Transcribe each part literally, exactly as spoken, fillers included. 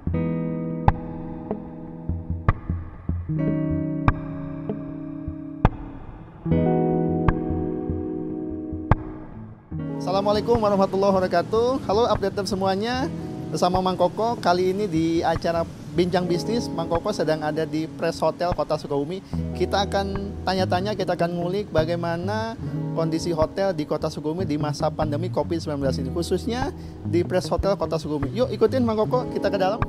Assalamualaikum warahmatullahi wabarakatuh. Halo updater semuanya, bersama Mang Koko. Kali ini di acara Bincang Bisnis, Mang Koko sedang ada di Pres Hotel Kota Sukabumi. Kita akan tanya-tanya, kita akan ngulik bagaimana kondisi hotel di Kota Sukabumi di masa pandemi covid sembilan belas ini, khususnya di Pres Hotel Kota Sukabumi. Yuk ikutin Mang Koko, kita ke dalam.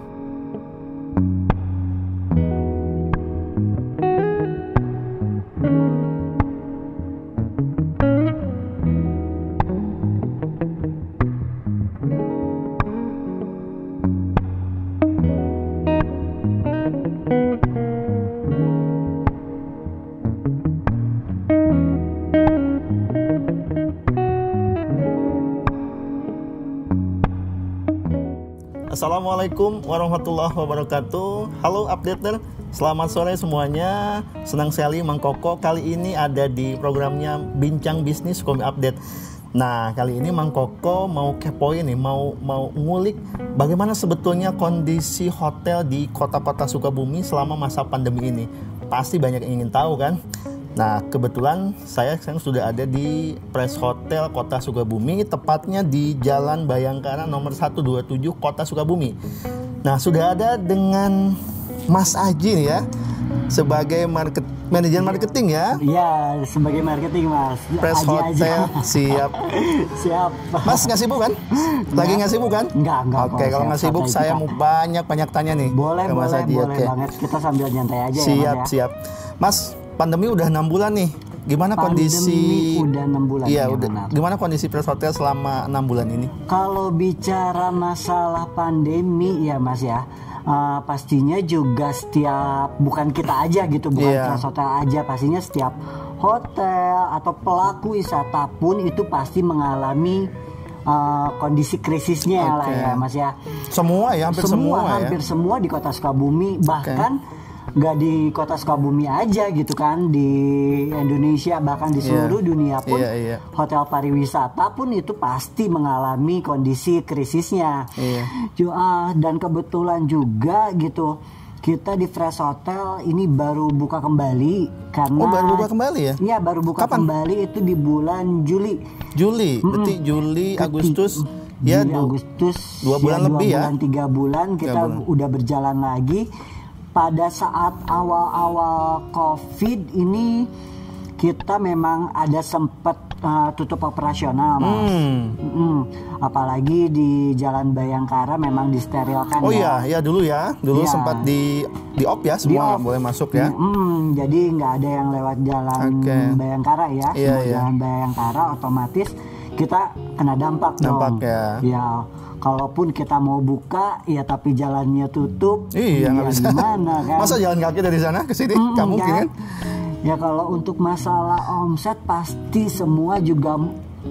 Assalamualaikum warahmatullahi wabarakatuh. Halo updater, selamat sore semuanya. Senang sekali Mang Koko kali ini ada di programnya Bincang Bisnis Sukabumi Update. Nah, kali ini Mang Koko mau kepoin nih, mau mau ngulik bagaimana sebetulnya kondisi hotel di kota-kota Sukabumi selama masa pandemi ini. Pasti banyak yang ingin tahu kan? Nah, kebetulan saya sekarang sudah ada di Pres Hotel Kota Sukabumi, tepatnya di Jalan Bayangkara nomor seratus dua puluh tujuh Kota Sukabumi. Nah, sudah ada dengan Mas Aji nih ya, sebagai market, manajer marketing ya. Iya, sebagai marketing Mas. Pres Aji Hotel, aja. siap. Siap. Mas nggak sibuk kan? Lagi nggak sibuk kan? Enggak, enggak. Oke, kalau nggak sibuk saya mau banyak-banyak tanya nih. Boleh, ke Mas boleh, Aji. boleh Oke. banget. Kita sambil nyantai aja siap, ya Mas ya. Siap, Mas. Pandemi udah enam bulan nih. Gimana Pandemi kondisi? udah enam bulan. Iya, ya, udah. benar. Gimana kondisi Pres Hotel selama enam bulan ini? Kalau bicara masalah pandemi ya Mas ya, uh, pastinya juga setiap, bukan kita aja gitu, bukan yeah. Pres Hotel aja, pastinya setiap hotel atau pelaku wisata pun itu pasti mengalami uh, kondisi krisisnya okay. lah ya Mas ya. Semua ya, hampir semua, semua ya. hampir semua di Kota Sukabumi, bahkan okay. nggak di Kota Sukabumi aja gitu kan, di Indonesia bahkan di seluruh yeah. dunia pun yeah, yeah. hotel pariwisata pun itu pasti mengalami kondisi krisisnya. Yeah. Dan kebetulan juga gitu kita di Pres Hotel ini baru buka kembali karena oh, baru buka kembali ya? Iya, baru buka Kapan? kembali itu di bulan Juli. Juli, mm-hmm. berarti Juli, Agustus. Juli, ya, Agustus. Dua bulan ya, lebih dua ya? Bulan, tiga bulan kita bulan. udah berjalan lagi. Pada saat awal-awal COVID ini kita memang ada sempat uh, tutup operasional Mas. Hmm. Mm-mm. Apalagi di Jalan Bayangkara memang disterilkan. Oh ya. iya, ya dulu ya, dulu ya. sempat di di op ya, semua di boleh masuk ya. Mm-mm. Jadi nggak ada yang lewat Jalan okay. Bayangkara ya. Iya, Semua iya. Jalan Bayangkara otomatis kita kena dampak, dampak dong. ya. Ya. Kalaupun kita mau buka, ya tapi jalannya tutup. Iya, nggak ya bisa. Gimana, kan? Masa jalan kaki dari sana ke sini? Mm, Kamu mungkin kan? Ya kalau untuk masalah omset pasti semua juga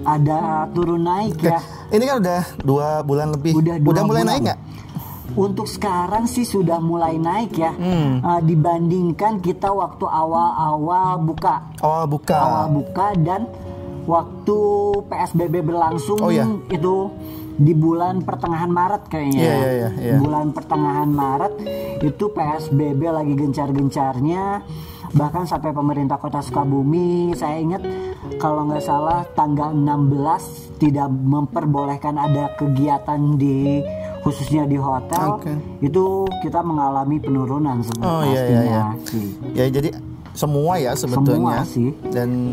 ada turun naik ya. Ini kan udah dua bulan lebih. Udah, udah mulai bulan. naik nggak? Untuk sekarang sih sudah mulai naik ya. Hmm. Uh, dibandingkan kita waktu awal-awal buka. Awal buka. Awal buka dan waktu P S B B berlangsung oh, iya. itu di bulan pertengahan Maret kayaknya. Yeah, yeah, yeah, yeah. Bulan pertengahan Maret itu P S B B lagi gencar-gencarnya. Bahkan sampai pemerintah Kota Sukabumi, saya ingat kalau nggak salah tanggal enam belas tidak memperbolehkan ada kegiatan di khususnya di hotel. Okay. Itu kita mengalami penurunan sebenarnya. Oh iya iya iya. Ya jadi semua ya sebetulnya. Semua sih. Dan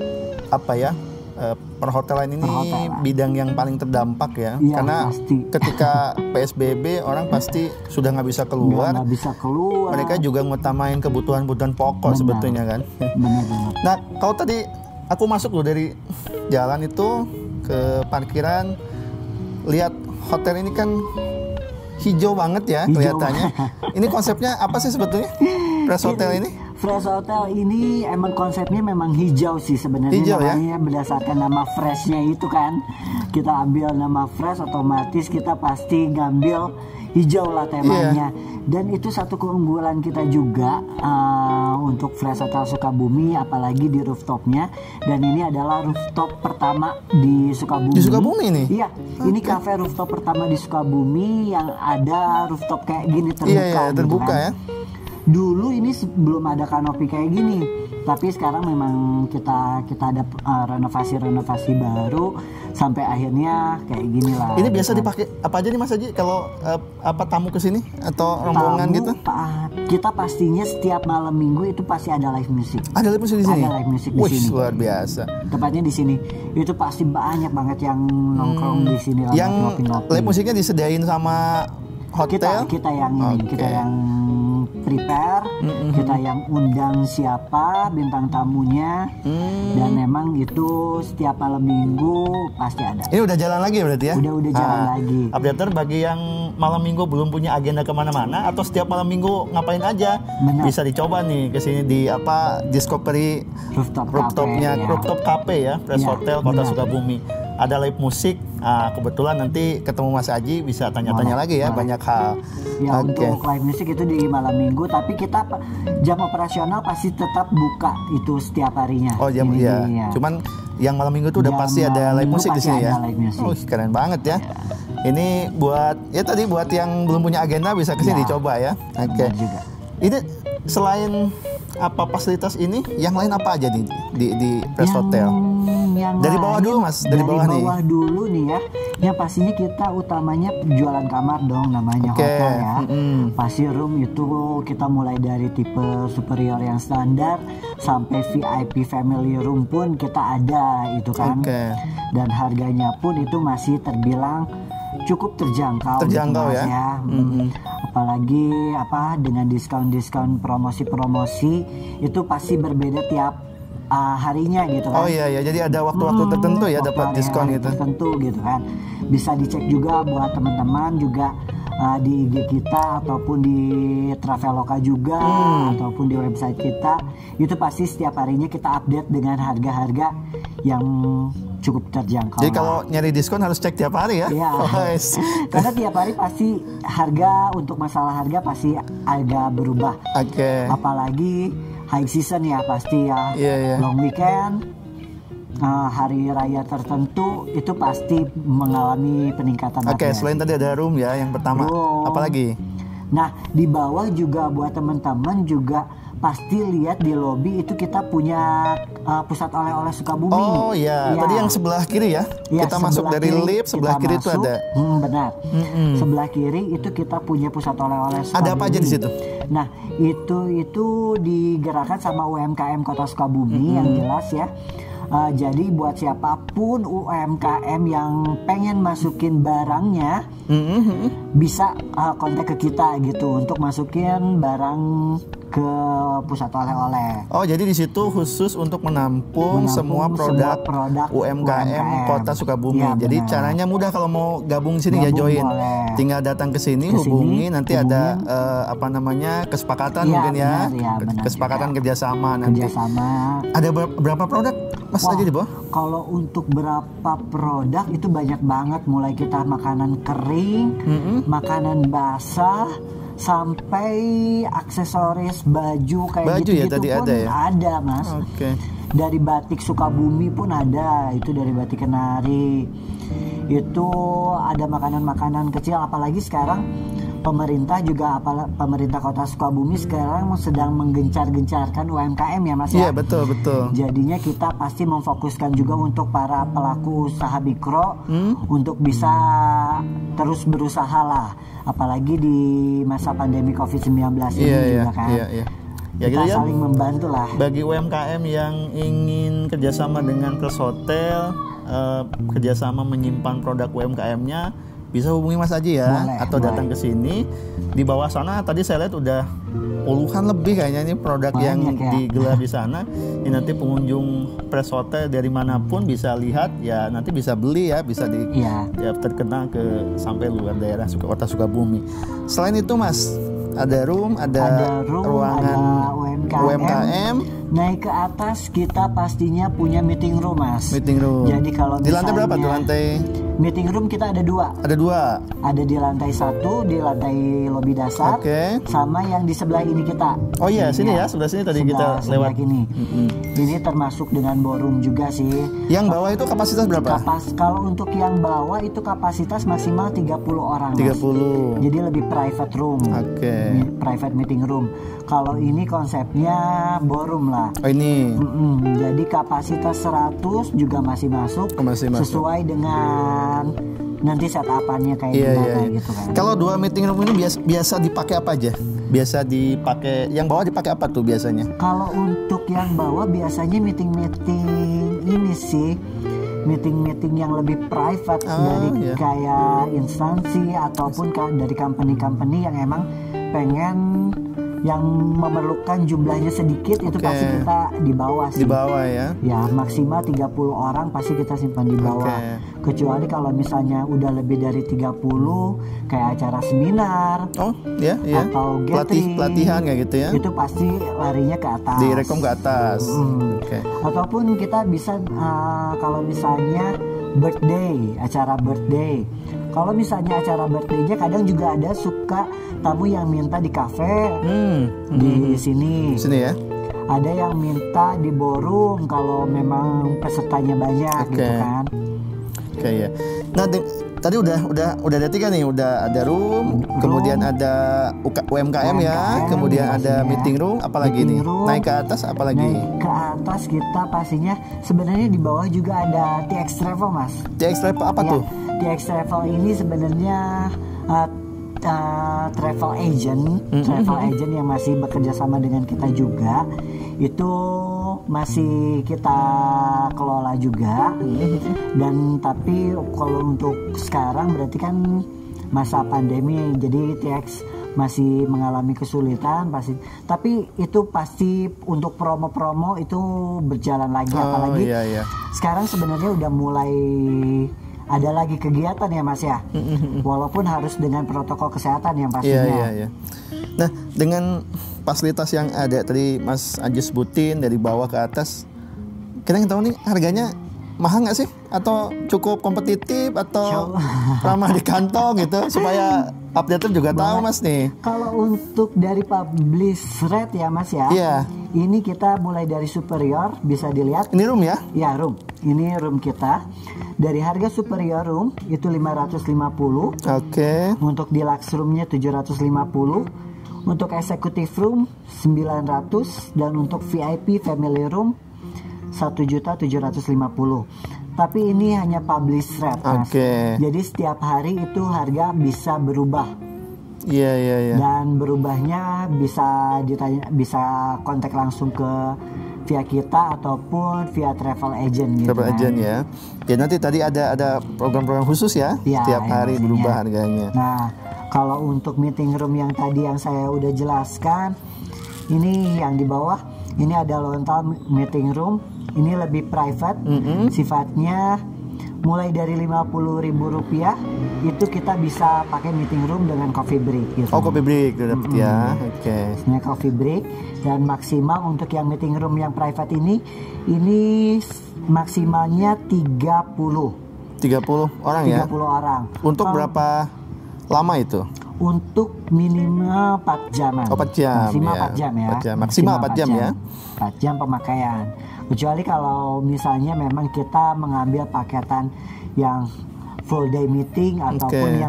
apa ya? Perhotelan ini perhotelan. Bidang yang paling terdampak ya, ya karena pasti. Ketika P S B B orang pasti sudah nggak bisa keluar, nggak bisa keluar. Mereka juga ngutamain kebutuhan-kebutuhan pokok benar. Sebetulnya kan. Benar, benar. Nah kalau tadi aku masuk loh dari jalan itu ke parkiran, lihat hotel ini kan hijau banget ya hijau. Kelihatannya. Ini konsepnya apa sih sebetulnya Pres Hotel ini? Fresh Hotel ini emang konsepnya memang hijau sih sebenarnya, Hijau, ya? namanya berdasarkan nama freshnya itu kan. Kita ambil nama fresh, otomatis kita pasti ngambil hijau lah temanya. Iya. Dan itu satu keunggulan kita juga uh, untuk Fresh Hotel Sukabumi, apalagi di rooftopnya. Dan ini adalah rooftop pertama di Sukabumi. Di Sukabumi nih? Iya, ini cafe rooftop pertama di Sukabumi yang ada rooftop kayak gini terbuka. Iya, iya, gitu terbuka kan. ya. Dulu ini belum ada kanopi kayak gini, tapi sekarang memang kita kita ada uh, renovasi-renovasi baru sampai akhirnya kayak gini lah. Ini biasa gitu. dipakai apa aja nih Mas Haji kalau uh, apa tamu ke sini atau rombongan Tamu, gitu? pa- kita pastinya setiap malam minggu itu pasti ada live music. Ada live musik di sini. Ada live music di Wih, sini. luar biasa. Tepatnya di sini. Itu pasti banyak banget yang nongkrong di sini lah, Yang ngopi-ngopi. live musiknya disediain sama hotel. kita kita yang ini, Oke. kita yang prepare, kita yang undang siapa bintang tamunya, Hmm. dan memang itu setiap malam minggu pasti ada. Ini udah jalan lagi berarti ya? Udah udah jalan Ah, lagi. Updater bagi yang malam minggu belum punya agenda kemana-mana atau setiap malam minggu ngapain aja, Benar. bisa dicoba nih ke sini di apa Discovery Rooftop rooftopnya cafe, ya. rooftop cafe ya, Fresh Ya, Hotel Kota benar. Sukabumi. Ada live musik. Ah, kebetulan nanti ketemu Mas Aji bisa tanya-tanya Boleh, lagi ya, boleh. banyak hal. Ya, Oke. untuk live music itu di malam minggu, tapi kita pa- jam operasional pasti tetap buka itu setiap harinya. Oh jam Ini iya. dia. Cuman yang malam minggu tuh udah Jam pasti ada malam live minggu musik di pasti sini ya. ada live music. Oh keren banget ya. Ini buat ya tadi buat yang belum punya agenda bisa kesini Ya. dicoba ya. Oke. Benar juga. Ini selain apa fasilitas ini, yang lain apa aja nih di di Fresh Yang- Hotel? yang Dari bawah lain, dulu, Mas. Dari bawah nih. dulu nih ya. Yang pastinya kita utamanya jualan kamar dong, namanya Oke, hotel ya. mm-mm. Pasti room itu kita mulai dari tipe superior yang standar sampai V I P family room pun kita ada itu kan. Oke. Dan harganya pun itu masih terbilang cukup terjangkau. Terjangkau gitu, Mas, ya. Hmm. Mm-mm. Apalagi apa dengan diskon-diskon promosi-promosi itu pasti berbeda tiap uh, harinya gitu kan. Oh iya ya, jadi ada waktu-waktu Hmm, tertentu ya waktu dapat hari-hari diskon gitu. tertentu gitu kan. Bisa dicek juga buat teman-teman juga uh, di I G kita ataupun di Traveloka juga, Hmm. ataupun di website kita. Itu pasti setiap harinya kita update dengan harga-harga yang cukup terjangkau. Jadi lah. kalau nyari diskon harus cek tiap hari ya. Iya. Oh, yes. Karena tiap hari pasti harga, untuk masalah harga pasti agak berubah. Oke. Apalagi high season ya pasti ya. Iya, iya. Long weekend, uh, hari raya tertentu itu pasti mengalami peningkatan Oke, harga. selain tadi ada room ya yang pertama. Room. Apalagi? Nah, di bawah juga buat teman-teman juga pasti lihat di lobi itu kita punya uh, pusat oleh-oleh Sukabumi. Oh iya, Iya. tadi yang sebelah kiri ya. Ya, kita masuk sebelah dari kiri lift, sebelah kita kiri itu masuk. ada. Hmm, benar. Mm-mm. Sebelah kiri itu kita punya pusat oleh-oleh Sukabumi. Ada apa aja di situ? Nah, itu itu digerakkan sama U M K M Kota Sukabumi yang jelas ya. Uh, jadi buat siapapun U M K M yang pengen masukin barangnya, Mm-mm. bisa uh, kontak ke kita gitu untuk masukin barang ke pusat oleh-oleh. Oh, jadi di situ khusus untuk menampung, Menampung semua semua produk, produk U M K M U M K M. Kota Sukabumi. Iya, Jadi benar. caranya mudah kalau mau gabung sini ya Gabung join. boleh. Tinggal datang ke sini, Ke sini, hubungi nanti ada hubungin. eh, apa namanya kesepakatan Iya, mungkin ya, benar, iya, benar kesepakatan juga. kerjasama nanti. Kerjasama. Ada ber- berapa produk Mas Wah, aja di bawah? kalau untuk berapa produk itu banyak banget, mulai kita makanan kering, Mm-mm. makanan basah, sampai aksesoris baju kayak Baju ya gitu-gitu tadi pun ada ya? ada, Mas. Oke. Dari batik Sukabumi pun ada, itu dari batik Kenari. Itu ada makanan-makanan kecil, apalagi sekarang pemerintah juga apalagi pemerintah Kota Sukabumi sekarang sedang menggencar-gencarkan U M K M ya, Mas Iya ya. betul betul. Jadinya kita pasti memfokuskan juga untuk para pelaku usaha mikro Hmm? untuk bisa terus berusaha lah, apalagi di masa pandemi covid sembilan belas ini Iya iya juga kan. iya iya. Ya Kita gitu ya. saling membantu lah. Bagi U M K M yang ingin kerjasama dengan Fresh Hotel, eh, kerjasama menyimpan produk U M K M-nya, bisa hubungi Mas Aji ya, Boleh, atau boleh. datang ke sini. Di bawah sana tadi saya lihat udah puluhan lebih kayaknya ini produk yang Banyak ya. digelar di sana. Ini nanti pengunjung Fresh Hotel dari manapun bisa lihat ya, nanti bisa beli ya, bisa di Iya. ya, terkenal ke sampai luar daerah Suka- Kota Sukabumi. Selain itu Mas, ada room, ada, ada room, ruangan ada U M K M. U M K M. Naik ke atas kita pastinya punya meeting room, Mas. Meeting room. Jadi kalau di lantai berapa tuh? Lantai meeting room kita ada dua. Ada dua. Ada di lantai satu, di lantai lobi dasar. Oke. Okay. Sama yang di sebelah ini kita. Oh iya, ini sini ya, sebelah sini tadi sebelah, kita lewat. Ini. Mm-hmm. Ini termasuk dengan ballroom juga sih. Yang bawah itu kapasitas berapa? Kapas, kalau untuk yang bawah itu kapasitas maksimal tiga puluh orang. tiga puluh. Mas. Jadi lebih private room. Oke. Okay. Private meeting room. Kalau ini konsepnya ballroom lah. Oh ini. Mm-mm. Jadi kapasitas seratus juga masih masuk. Masih masuk. Sesuai dengan nanti setup-annya kayak iya, gimana iya, iya. gitu kan. Kalau dua meeting room ini biasa biasa dipakai apa aja? Biasa dipakai yang bawah dipakai apa tuh biasanya? Kalau untuk yang bawah biasanya meeting-meeting ini sih meeting-meeting yang lebih private oh, dari iya. kayak instansi ataupun dari company-company yang emang pengen yang memerlukan jumlahnya sedikit itu okay. pasti kita di bawah sih. Di bawah ya. Ya, maksimal tiga puluh orang pasti kita simpan di bawah. Okay. Kecuali kalau misalnya udah lebih dari tiga puluh kayak acara seminar. Oh, ya, ya. Atau Pelatih, pelatihan kayak gitu ya. Itu pasti larinya ke atas. Direkom ke atas. Hmm. Oke. Okay. Ataupun kita bisa uh, kalau misalnya birthday, acara birthday. Kalau misalnya acara birthday-nya kadang juga ada suka tamu yang minta di kafe, hmm. di hmm. sini. Sini ya. Ada yang minta di ballroom kalau memang pesertanya banyak okay. gitu kan. Oke okay, ya. Nah, tadi udah udah udah ada tiga nih, udah ada room, room kemudian ada U M K M ya, kemudian ada meeting room, apalagi nih? Room, naik ke atas apalagi? Naik ke atas kita pastinya sebenarnya di bawah juga ada T X Travel, Mas. T X Travel apa ya, tuh? T X Travel ini sebenarnya uh, uh, travel agent, mm-hmm. travel agent yang masih bekerja sama dengan kita juga. Itu masih kita kelola juga. Mm-hmm. Dan tapi kalau untuk sekarang berarti kan masa pandemi, jadi T X masih mengalami kesulitan pasti. Tapi itu pasti untuk promo-promo itu berjalan lagi, oh, apalagi iya, iya. sekarang sebenarnya udah mulai ada lagi kegiatan ya, Mas ya. Walaupun harus dengan protokol kesehatan yang pastinya. Iya, iya, iya. Nah, dengan fasilitas yang ada tadi Mas Aji sebutin dari bawah ke atas, kita yang tahu nih harganya mahal nggak sih? Atau cukup kompetitif atau ramah di kantong gitu supaya updater juga tahu Mas nih. Kalau untuk dari publish rate ya Mas ya. Iya. Ini kita mulai dari superior, bisa dilihat. Ini room ya? Ya, room. Ini room kita. Dari harga superior room itu lima ratus lima puluh. Oke. Okay. Untuk deluxe roomnya tujuh ratus lima puluh. Untuk executive room sembilan ratus, dan untuk V I P family room satu juta tujuh ratus lima puluh. Tapi ini hanya publish rate, Mas. Okay. Jadi setiap hari itu harga bisa berubah. Iya, yeah, iya, yeah, iya. Yeah. Dan berubahnya bisa ditanya, bisa kontak langsung ke via kita ataupun via travel agent gitu. Travel kan. agent ya. Ya nanti tadi ada ada program-program khusus ya. Ya, setiap ya, hari maksudnya. berubah harganya. Nah, kalau untuk meeting room yang tadi yang saya udah jelaskan, ini yang di bawah, ini ada Lontal meeting room. Ini lebih private, mm-hmm. sifatnya mulai dari lima puluh ribu rupiah itu kita bisa pakai meeting room dengan coffee break gitu. Oh, coffee break udah dapet mm-hmm. ya. Oke. Okay. Ini coffee break, dan maksimal untuk yang meeting room yang private ini ini maksimalnya tiga puluh. tiga puluh orang ya? tiga puluh orang. Untuk Kalo, berapa lama itu? Untuk minimal empat jam. Oh, empat jam. Maksimal ya. empat jam ya. empat jam. Maksimal empat jam, jam ya. empat jam pemakaian. Kecuali kalau misalnya memang kita mengambil paketan yang full day meeting ataupun okay. yang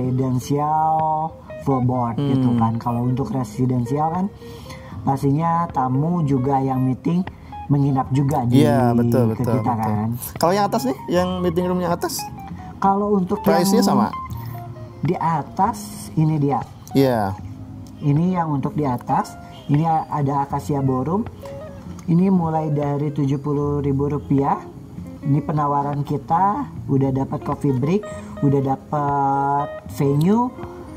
residensial full board hmm. gitu kan. Kalau untuk residensial kan pastinya tamu juga yang meeting menginap juga di ya, betul, ke betul, kita betul. kan. Kalau yang atas nih, yang meeting room yang atas? Kalau untuk price-nya yang sama? Di atas ini dia. Iya. Yeah. Ini yang untuk di atas. Ini ada Acacia Ballroom. Ini mulai dari tujuh puluh ribu rupiah. Ini penawaran kita, udah dapat coffee break, udah dapat venue,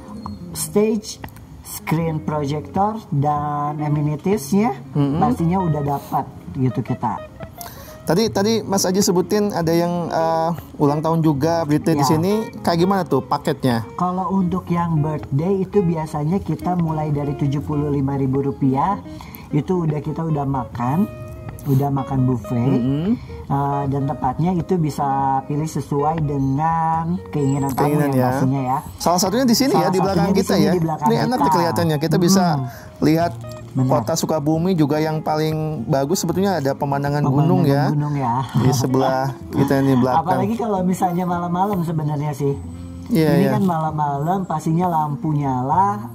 stage, screen projector, dan amenities-nya mm-hmm. pastinya udah dapat gitu kita. Tadi tadi Mas Aji sebutin ada yang uh, ulang tahun juga birthday Ya. di sini. Kayak gimana tuh paketnya? Kalau untuk yang birthday itu biasanya kita mulai dari tujuh puluh lima ribu rupiah. Itu udah kita udah makan, udah makan buffet. Mm-hmm. Uh, dan tepatnya itu bisa pilih sesuai dengan keinginan tamu Keinginan yang ya. pastinya ya. Salah satunya di sini Salah ya, di belakang satunya di kita sini, ya. di belakang Ini enak kita. nih kelihatannya. Kita bisa Hmm. lihat Benar. kota Sukabumi juga yang paling bagus sebetulnya ada pemandangan, gunung Pemandangan ya. gunung ya. Di sebelah kita ini belakang. Apalagi kalau misalnya malam-malam sebenarnya sih. Iya, Ini iya. kan malam-malam pastinya lampu nyala.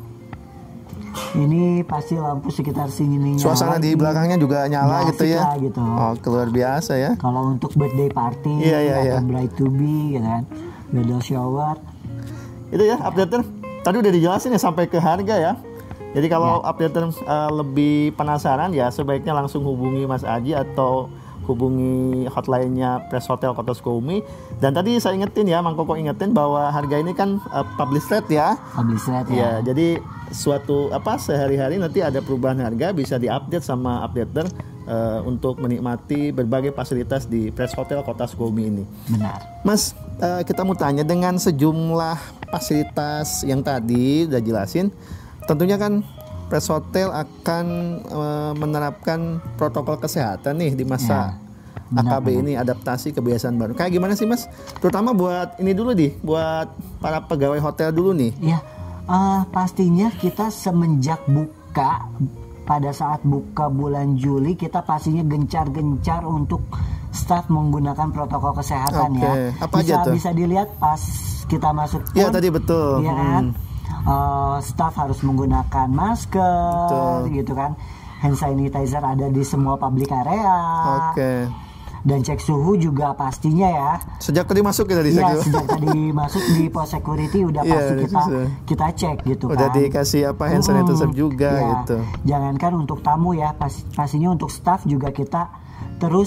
Ini pasti lampu sekitar sini nyala. Suasana di belakangnya juga nyala Nggak gitu asik ya. lah gitu. Oh, luar biasa ya. Kalau untuk birthday party Iya, iya, atau iya. bride to be gitu kan, bridal shower. Itu ya updater. Tadi udah dijelasin ya sampai ke harga ya. Jadi kalau Ya. updater uh, lebih penasaran ya sebaiknya langsung hubungi Mas Aji atau hubungi hotline-nya Press Hotel Kota Sukabumi. Dan tadi saya ingetin ya, Mang Koko ingetin bahwa harga ini kan uh, publish rate ya. Publish rate ya. Ya, jadi suatu apa sehari-hari nanti ada perubahan harga bisa diupdate sama updater uh, untuk menikmati berbagai fasilitas di Press Hotel Kota Sukabumi ini. Benar. Mas, uh, kita mau tanya dengan sejumlah fasilitas yang tadi udah jelasin, tentunya kan Press Hotel akan uh, menerapkan protokol kesehatan nih di masa Ya, A K B benar, ini, adaptasi kebiasaan baru. Kayak gimana sih Mas? Terutama buat ini dulu nih, buat para pegawai hotel dulu nih. Ya, eh, pastinya kita semenjak buka pada saat buka bulan Juli kita pastinya gencar-gencar untuk staf menggunakan protokol kesehatan Oke, ya. apa bisa aja tuh? bisa dilihat pas kita masuk pun. Iya tadi betul. Iya kan? Hmm. Eh, staf harus menggunakan masker, Betul. gitu kan. Hand sanitizer ada di semua public area. Oke. Dan cek suhu juga pastinya ya. Sejak tadi masuk kita di Iya, situ. sejak tadi masuk di pos security udah Iya, pasti udah kita susah. kita cek gitu Udah kan. dikasih apa hand sanitizer Hmm, juga iya. gitu. Jangankan untuk tamu ya, pas, pastinya untuk staff juga kita terus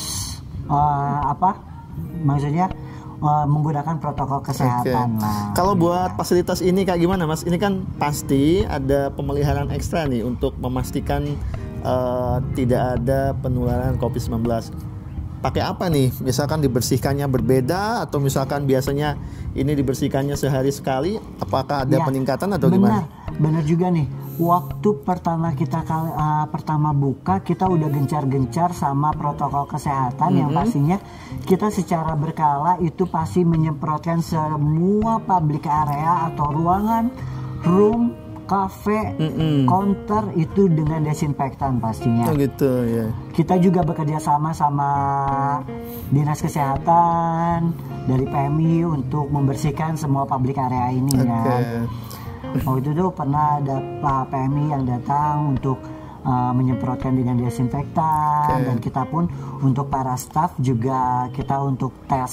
eh, apa? Maksudnya eh, menggunakan protokol kesehatan Oke. lah. Kalau buat fasilitas ini kayak gimana Mas? Ini kan pasti ada pemeliharaan ekstra nih untuk memastikan eh, tidak ada penularan covid sembilan belas. Pakai apa nih? Misalkan dibersihkannya berbeda atau misalkan biasanya ini dibersihkannya sehari sekali, apakah ada Ya, peningkatan atau benar, gimana? benar juga nih. Waktu pertama kita kali uh, pertama buka kita udah gencar-gencar sama protokol kesehatan yang Mm-hmm. pastinya kita secara berkala itu pasti menyemprotkan semua public area atau ruangan, room, kafe, Mm-mm. counter itu dengan desinfektan pastinya. Oh gitu ya. Kita juga bekerja sama sama Dinas Kesehatan dari P M I untuk membersihkan semua public area ini Oke. ya. Waktu itu pernah ada Pak P M I yang datang untuk uh, menyemprotkan dengan desinfektan. Oke. Dan kita pun untuk para staff juga kita untuk tes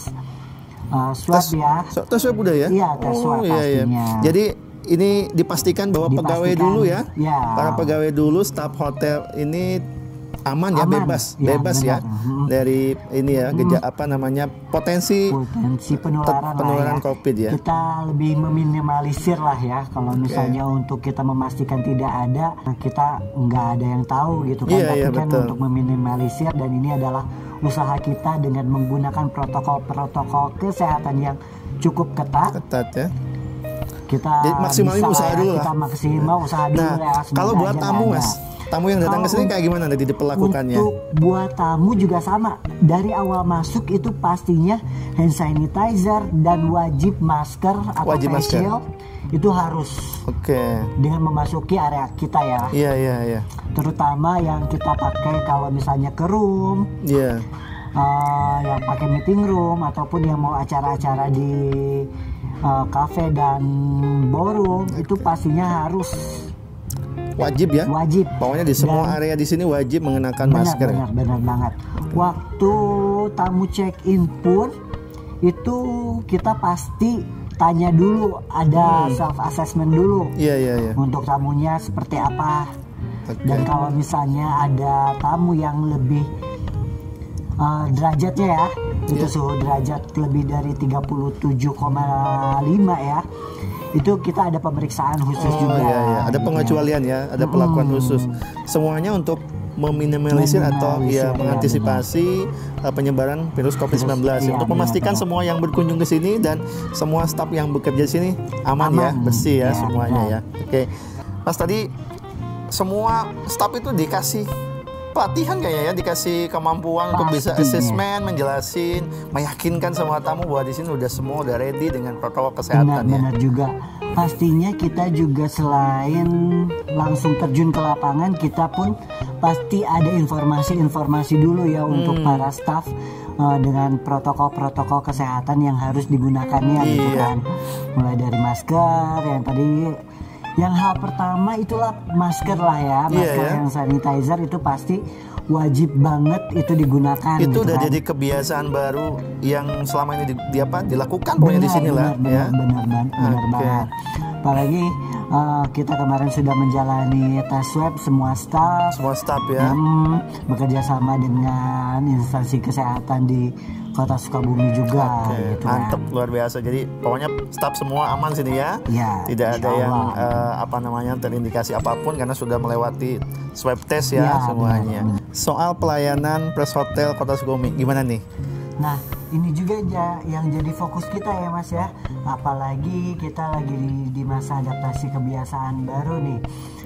uh, swab Tes- ya. So, tes swab udah ya? Iya, tes swab iya, iya. pastinya. Jadi ini dipastikan bahwa pegawai Dipastikan, dulu ya, ya. para pegawai dulu staf hotel ini aman ya, Aman, bebas, ya, bebas ya benar. Mhm. dari ini ya, geja apa namanya potensi Potensi penularan, penularan lah ya. COVID ya. Kita lebih meminimalisir lah ya. Kalau misalnya untuk kita memastikan tidak ada, kita nggak ada yang tahu gitu kan. Iya, Tapi iya, kan betul. untuk meminimalisir, dan ini adalah usaha kita dengan menggunakan protokol-protokol kesehatan yang cukup ketat. ketat ya. Kita Jadi maksimalin bisa usaha lah ya, dulu lah. kita maksimal usaha dulu Nah, ya. Semoga kalau buat aja tamu nggak Mas, ada. tamu yang datang ke Kalau sini kayak gimana nanti diperlakukannya? Untuk buat tamu juga sama. Dari awal masuk itu pastinya hand sanitizer dan wajib masker atau Wajib face masker. shield itu harus Oke. dengan memasuki area kita ya. Iya, iya, iya. Terutama yang kita pakai kalau misalnya ke room, Iya. uh, yang pakai meeting room ataupun yang mau acara-acara di uh, cafe dan ballroom itu pastinya harus Wajib ya. wajib. Pokoknya di semua Dan- area di sini wajib mengenakan Benar, masker. benar, benar banget. Waktu tamu check in pun itu kita pasti tanya dulu, ada Hmm. self assessment dulu Iya, iya, iya. untuk tamunya seperti apa. Oke. Dan kalau misalnya ada tamu yang lebih uh, derajatnya ya, itu Iya. suhu derajat lebih dari tiga puluh tujuh koma lima ya, itu kita ada pemeriksaan khusus Oh juga. iya, iya. Ada gitu ya. pengecualian ya, ada perlakuan Mm-mm. khusus. Semuanya untuk meminimalisir atau ya Meminimalisir, ya, mengantisipasi uh, penyebaran virus covid sembilan belas. Iya, Untuk memastikan benar, semua yang berkunjung ke sini dan semua staf yang bekerja di sini aman, Aman. ya, bersih ya, Ya, semuanya benar. ya. Oke. Mas, tadi semua staf itu dikasih pelatihan kayaknya ya, dikasih kemampuan untuk bisa Pastinya. asesmen, menjelasin, meyakinkan semua tamu bahwa di sini udah semua udah ready dengan protokol kesehatan ya. Benar-benar juga. Pastinya kita juga selain langsung terjun ke lapangan, kita pun pasti ada informasi-informasi dulu ya untuk Hmm. para staff uh, dengan protokol-protokol kesehatan yang harus digunakannya gitu Iya. kan. Mulai dari masker yang tadi, yang hal pertama itulah masker lah ya, Iya, masker ya. yang sanitizer itu pasti wajib banget itu digunakan. Itu gitu udah kan. jadi kebiasaan baru yang selama ini di, di apa dilakukan pokoknya di sini lah benar, ya. benar, benar, benar Oke. banget. Apalagi uh, kita kemarin sudah menjalani tes swab semua staff, Semua staf ya. hmm, bekerja sama dengan instansi kesehatan di Kota Sukabumi juga. Oke, gitu mantep, kan. luar biasa. Jadi pokoknya staf semua aman sini ya. Ya, Tidak ada insya yang Allah. eh, apa namanya terindikasi apapun karena sudah melewati swab test ya, Ya, semuanya. benar, Soal pelayanan Pres Hotel Kota Sukabumi gimana nih? Nah, ini juga ja- yang jadi fokus kita ya Mas ya. Apalagi kita lagi di, di masa adaptasi kebiasaan baru nih.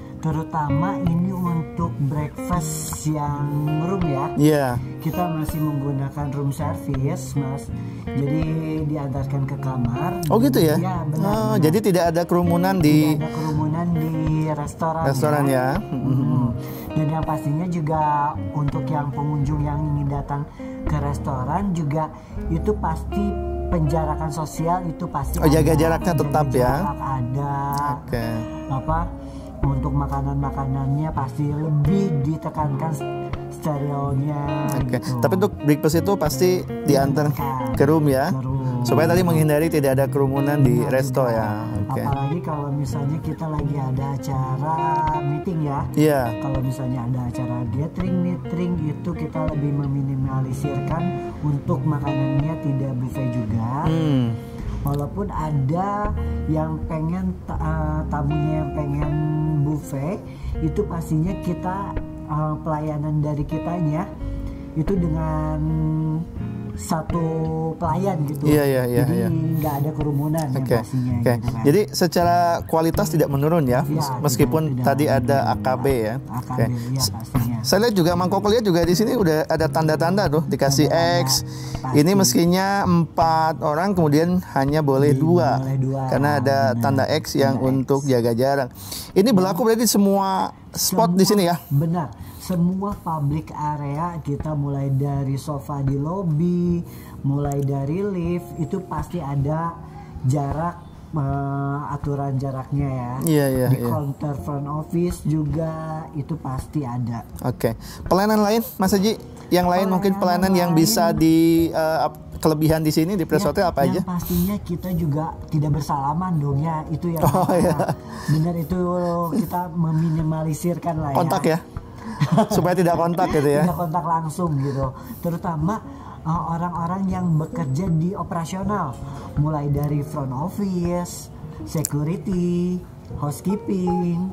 Terutama ini untuk breakfast yang room ya. Iya. Kita masih menggunakan room service, Mas. Jadi diantarkan ke kamar. Oh gitu ya? Iya, benar. Oh, benar. jadi tidak ada kerumunan Tidak di ada kerumunan di restoran. restoran ya. Hmm. Dan yang pastinya juga untuk yang pengunjung yang ingin datang ke restoran juga itu pasti penjarakan sosial itu pasti Oh, ada. jaga jaraknya tetap Jaga ya? jarak ada. Oke. Apa untuk makanan-makanannya pasti lebih ditekankan sterilnya. Oke. gitu. Tapi untuk breakfast itu pasti diantar Diantarkan ke room ya. ke room. Supaya tadi menghindari tidak ada kerumunan di Benar resto juga. ya. Oke. Apalagi kalau misalnya kita lagi ada acara meeting ya. Iya. Kalau misalnya ada acara gathering, meeting itu kita lebih meminimalisirkan untuk makanannya tidak buffet juga. Hmm. Walaupun ada yang pengen ta- uh, tamunya yang pengen buffet, itu pastinya kita uh, pelayanan dari kitanya itu dengan satu pelayan gitu. Iya, iya, iya, Jadi iya. nggak ada kerumunan yang Oke, pastinya. oke. gitu kan. Jadi secara kualitas tidak menurun ya, Ya, meskipun tidak- tidak tadi ada A K B ya. A K B, Oke. ya pastinya. Saya lihat juga Mang Koko lihat juga di sini udah ada tanda-tanda tuh dikasih Tanda-tanda, X. pasti. Ini meskinya empat orang kemudian hanya boleh Di- dua, boleh dua, karena ada benar. tanda X yang Tanda X. untuk jaga jarak. Ini berlaku berarti semua spot di Semua- sini ya. Benar. Semua public area kita mulai dari sofa di lobby, mulai dari lift itu pasti ada jarak eh, aturan jaraknya ya. Iya, iya, Di iya. counter front office juga itu pasti ada. Oke. Pelayanan lain Mas Haji, yang lain mungkin Pelayanan pelayanan yang lain. bisa di eh, ap- kelebihan di sini di Pres Ya, Hotel apa aja? yang pastinya kita juga tidak bersalaman dong ya, itu yang Oh, pertama. iya. Benar, itu kita meminimalisirkan lah Kontak ya. ya. Supaya tidak kontak gitu ya. Tidak kontak langsung gitu. Terutama uh, orang-orang yang bekerja di operasional, mulai dari front office, security, housekeeping,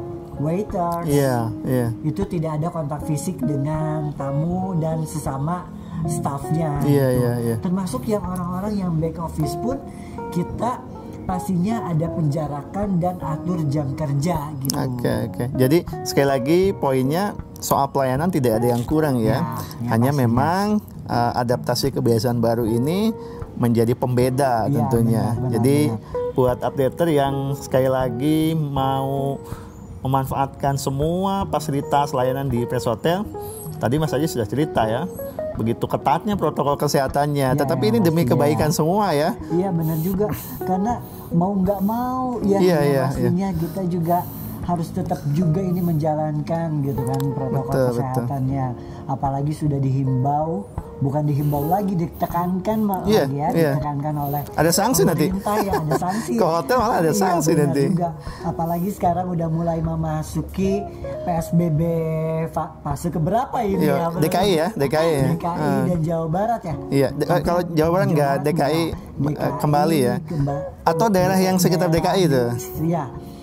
waiters. Iya, iya. Itu tidak ada kontak fisik dengan tamu dan sesama staffnya. Iya, gitu. iya, iya. Termasuk yang orang-orang yang back office pun kita pastinya ada penjarakan dan atur jam kerja gitu. Oke, oke. Jadi sekali lagi poinnya soal pelayanan tidak ada yang kurang ya. Ya, ya, Hanya pastinya. memang uh, adaptasi kebiasaan baru ini menjadi pembeda Ya, tentunya. benar, benar, Jadi benar. buat updater yang sekali lagi mau memanfaatkan semua fasilitas layanan di Pres Hotel, tadi Mas Haji sudah cerita ya, begitu ketatnya protokol kesehatannya. Ya, Tetapi ini demi pastinya. kebaikan semua ya. Iya benar juga, karena mau nggak mau ya, Iya, ya iya, pastinya kita juga harus tetap juga ini menjalankan gitu kan protokol Betul, kesehatannya. Apalagi sudah dihimbau, bukan dihimbau lagi, ditekankan malah Iya, ya, iya. ditekankan oleh Ada sanksi nanti. pemerintah ya, ada sanksi. Ke hotel malah ada Iya, sanksi benar nanti. juga. Apalagi sekarang udah mulai memasuki P S B B fa- fase keberapa ini Iya, ya? D K I ya, D K I ya. D K I Ah. dan Jawa Barat ya. Iya, de- eh, kalau Jawa Barat nggak, D K I enggak. eh, kembali ya. kemba- Atau daerah yang sekitar D K I itu. Iya.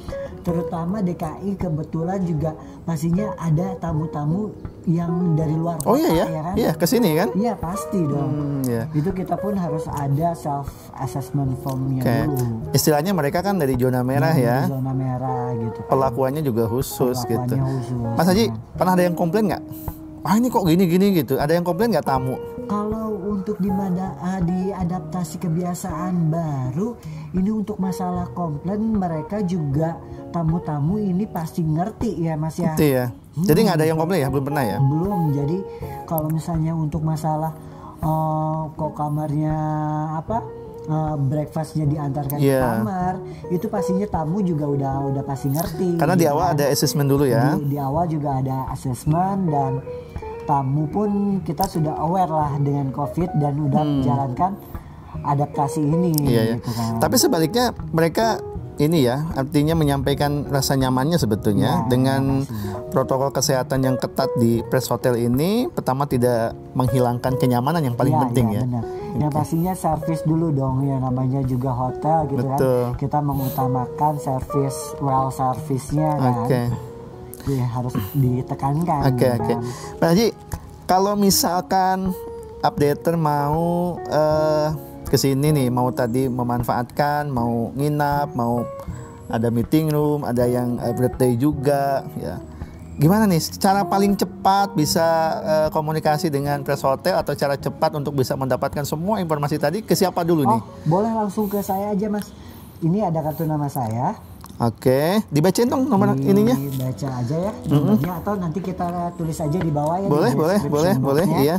terutama D K I kebetulan juga pastinya ada tamu-tamu yang dari luar kota. Oh iya ya, ya kan? Iya kesini kan? Iya pasti dong. Hmm, iya. Itu kita pun harus ada self assessment formnya Kayak dulu. istilahnya mereka kan dari zona merah Dari ya. Zona merah gitu. Perlakuannya juga khusus gitu. Perlakuannya khusus. Mas Haji, pernah ada yang komplain nggak? Ah ini kok gini-gini gitu. Ada yang komplain nggak tamu? Kalau untuk di mada, uh, di adaptasi kebiasaan baru, ini untuk masalah komplain mereka juga tamu-tamu ini pasti ngerti ya Mas ya. Itu ya. Hmm. Jadi nggak ada yang komplain ya? Belum pernah ya? Belum. Jadi kalau misalnya untuk masalah uh, kok kamarnya apa? Uh, breakfastnya diantarkan yeah. ke kamar, itu pastinya tamu juga udah udah pasti ngerti. Karena di gitu awal kan. ada assessment dulu ya. Di, di awal juga ada assessment dan tamu pun kita sudah aware lah dengan COVID dan udah hmm. menjalankan adaptasi ini. Iya, gitu iya. kan. Tapi sebaliknya mereka ini ya, artinya menyampaikan rasa nyamannya sebetulnya ya, dengan pastinya. protokol kesehatan yang ketat di Pres Hotel ini. Pertama tidak menghilangkan kenyamanan yang paling ya, penting ya. ya. Benar. Yang pastinya servis dulu dong, ya namanya juga hotel gitu. Betul. Kan. Kita mengutamakan servis, well service-nya kan. Oke. Okay. Ya, harus ditekankan. Oke okay, gitu oke. Okay. kan. Pak Haji, kalau misalkan updater mau uh, kesini nih, mau tadi memanfaatkan, mau nginap, mau ada meeting room, ada yang uh, birthday juga, ya. Gimana nih cara paling cepat bisa uh, komunikasi dengan Pres Hotel atau cara cepat untuk bisa mendapatkan semua informasi tadi ke siapa dulu Oh, nih? boleh langsung ke saya aja Mas. Ini ada kartu nama saya. Oke, dibacain dong nomor di, ininya. Dibaca aja ya nomornya, mm-hmm. atau nanti kita tulis aja di bawah ya. Boleh, boleh, boleh, boleh, iya.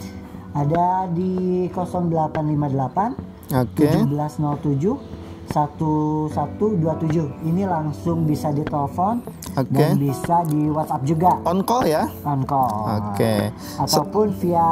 Ada di nol delapan lima delapan Oke. tujuh belas nol tujuh satu satu dua tujuh. Ini langsung bisa ditelepon okay. dan bisa di WhatsApp juga. On call ya? On call. Oke. Okay. Ataupun so, via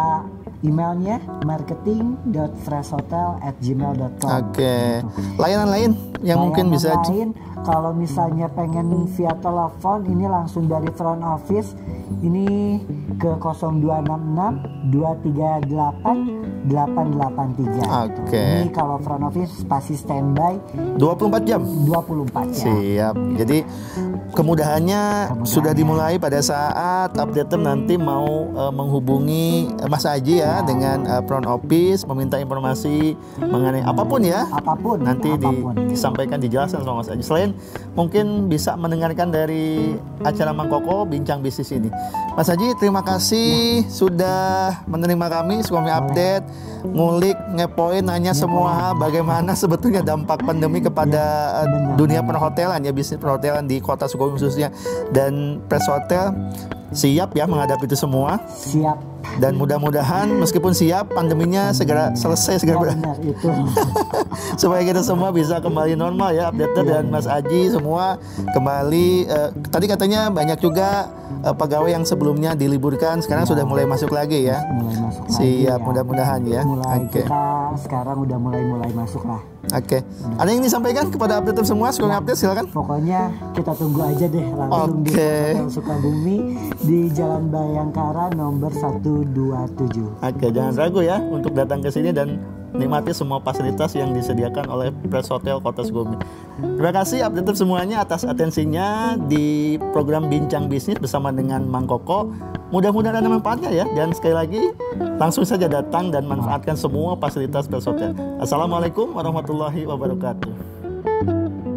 emailnya marketing dot freshhotel at gmail dot com. Oke. Okay. Layanan lain yang Layanan mungkin bisa lain, kalau misalnya pengen via telepon ini langsung dari front office ini ke nol dua enam enam dua tiga delapan delapan delapan tiga. Oke. Okay. Ini kalau front office pasti standby dua puluh empat jam. dua puluh empat jam. Siap. Jadi kemudahannya, kemudahannya sudah dimulai pada saat updater nanti mau uh, menghubungi uh, Mas Haji ya, ya dengan uh, front office meminta informasi mengenai apapun ya. Apapun. Nanti apapun. Di, disampaikan dijelaskan sama Mas Haji. Selain mungkin bisa mendengarkan dari acara Mang Koko Bincang Bisnis ini. Mas Haji, terima kasih ya. sudah menerima kami Sukomi Update, ngulik, ngepoin, nanya ya, semua ya. bagaimana sebetulnya dampak pandemi kepada ya, benar, dunia benar. perhotelan ya, bisnis perhotelan di Kota Sukabumi khususnya, dan Pres Hotel siap ya menghadapi itu semua. Siap. Dan mudah-mudahan meskipun siap, pandeminya segera selesai segera ya, benar, itu. supaya kita semua bisa kembali normal ya, updater ya, dan Mas Haji semua kembali. Uh, tadi katanya banyak juga uh, pegawai yang sebelumnya diliburkan sekarang ya. sudah mulai masuk lagi ya. Mulai masuk siap lagi, ya. mudah-mudahan ya. Mulai okay. kita sekarang udah mulai-mulai masuk lah. Oke. Okay. Ada yang disampaikan kepada updater semua? Suka nah, update silakan. Pokoknya kita tunggu aja deh langsung okay. di Hotel Sukabumi di Jalan Bayangkara nomor seratus dua puluh tujuh. Oke, okay, jangan ragu ya untuk datang ke sini dan nikmati semua fasilitas yang disediakan oleh Pres Hotel Kota Sukabumi. Terima kasih updater semuanya atas atensinya di program Bincang Bisnis bersama dengan Mang Koko. Mudah-mudahan ada manfaatnya ya, dan sekali lagi langsung saja datang dan manfaatkan semua fasilitas Pres Hotel. Assalamualaikum warahmatullahi wabarakatuh.